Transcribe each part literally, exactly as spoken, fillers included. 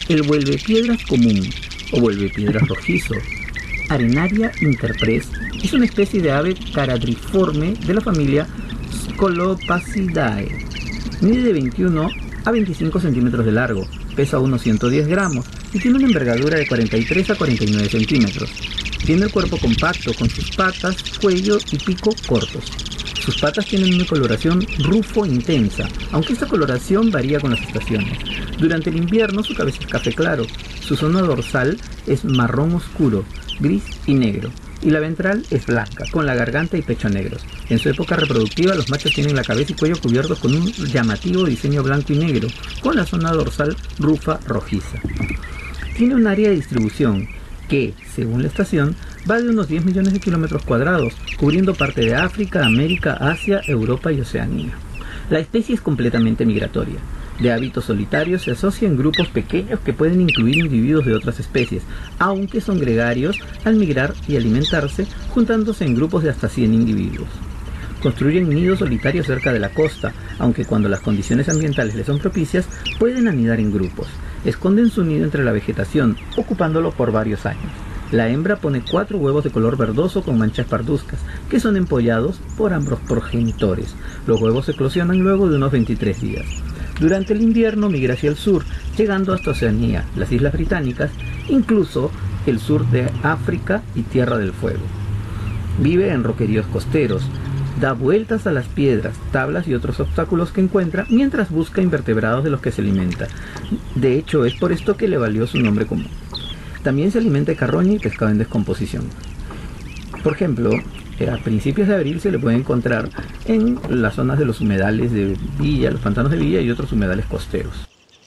El vuelvepiedras común o vuelvepiedras rojizo, Arenaria interpres, es una especie de ave caradriforme de la familia Scolopacidae. Mide de veintiuno a veinticinco centímetros de largo, pesa unos ciento diez gramos y tiene una envergadura de cuarenta y tres a cuarenta y nueve centímetros. Tiene el cuerpo compacto con sus patas, cuello y pico cortos. Sus patas tienen una coloración rufo intensa, aunque esta coloración varía con las estaciones. Durante el invierno su cabeza es café claro, su zona dorsal es marrón oscuro, gris y negro, y la ventral es blanca, con la garganta y pecho negros. En su época reproductiva los machos tienen la cabeza y cuello cubiertos con un llamativo diseño blanco y negro, con la zona dorsal rufa rojiza. Tiene un área de distribución que, según la estación, va de unos diez millones de kilómetros cuadrados, cubriendo parte de África, América, Asia, Europa y Oceanía. La especie es completamente migratoria. De hábitos solitarios, se asocia en grupos pequeños que pueden incluir individuos de otras especies, aunque son gregarios al migrar y alimentarse, juntándose en grupos de hasta cien individuos. Construyen nidos solitarios cerca de la costa, aunque cuando las condiciones ambientales les son propicias, pueden anidar en grupos. Esconden su nido entre la vegetación, ocupándolo por varios años. La hembra pone cuatro huevos de color verdoso con manchas parduzcas, que son empollados por ambos progenitores. Los huevos eclosionan luego de unos veintitrés días. Durante el invierno migra hacia el sur, llegando hasta Oceanía, las Islas Británicas, incluso el sur de África y Tierra del Fuego. Vive en roqueríos costeros, da vueltas a las piedras, tablas y otros obstáculos que encuentra mientras busca invertebrados de los que se alimenta. De hecho, es por esto que le valió su nombre común. También se alimenta de carroña y pescado en descomposición. Por ejemplo, a principios de abril se le puede encontrar en las zonas de los humedales de Villa, los pantanos de Villa y otros humedales costeros.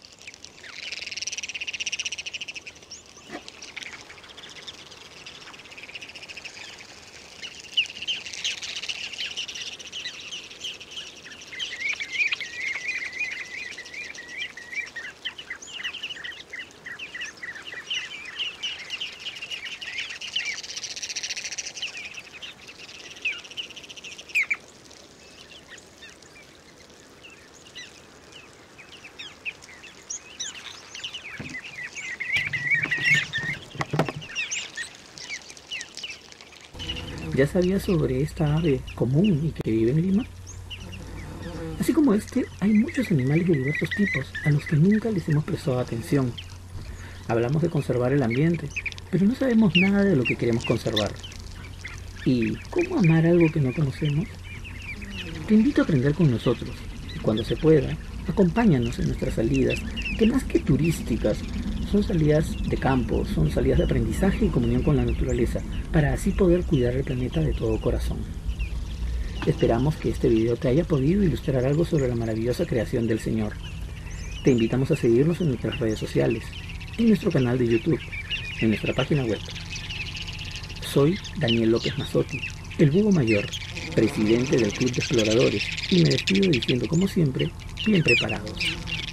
¿Ya sabías sobre esta ave común y que vive en Lima? Así como este, hay muchos animales de diversos tipos a los que nunca les hemos prestado atención. Hablamos de conservar el ambiente, pero no sabemos nada de lo que queremos conservar. ¿Y cómo amar algo que no conocemos? Te invito a aprender con nosotros y cuando se pueda, acompáñanos en nuestras salidas, que más que turísticas, son salidas de campo, son salidas de aprendizaje y comunión con la naturaleza, para así poder cuidar el planeta de todo corazón. Esperamos que este video te haya podido ilustrar algo sobre la maravillosa creación del Señor. Te invitamos a seguirnos en nuestras redes sociales, en nuestro canal de YouTube, en nuestra página web. Soy Daniel López Mazzotti, el Búho Mayor, presidente del Club de Exploradores, y me despido diciendo como siempre, bien preparados.